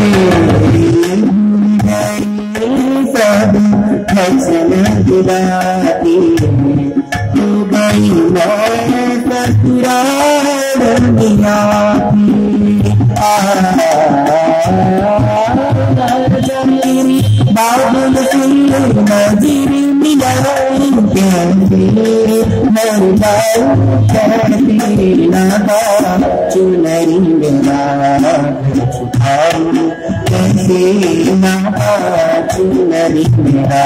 सब फैसला दिलाती तू गई मैं ससुराल दुनिया बाबुल सिंह नजीर मिलाई कैसे लगा चुनरी मेरा छुपाऊं कैसे लगा चुनरी मेरा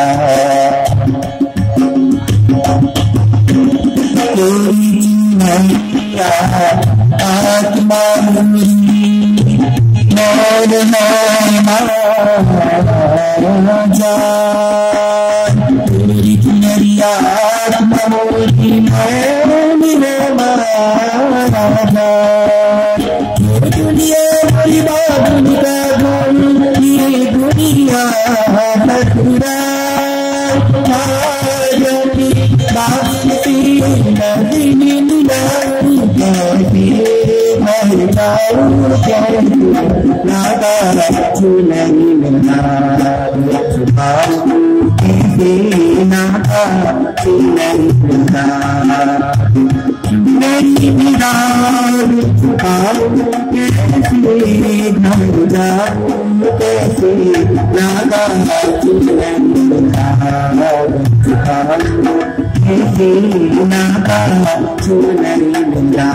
कोई नैया आत्मा मौन है मारा जान तेरी मेरी आत्मा मोरी मौन है मारा जान दुनिया बोली बाबुल का गुण ये दुनिया मथुरा बाबुल सिंह नदी मिलाई नादा चुनरी मेरा छुपाऊं कैसे नादा चुनरी मेरा मेरी निगाह छुपाऊं कैसे घर जाऊं कैसे नादा चुनरी मेरा छुपाऊं कैसे नादा चुनरी मेरा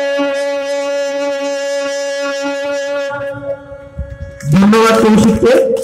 ধন্যবাদ কৌশিককে।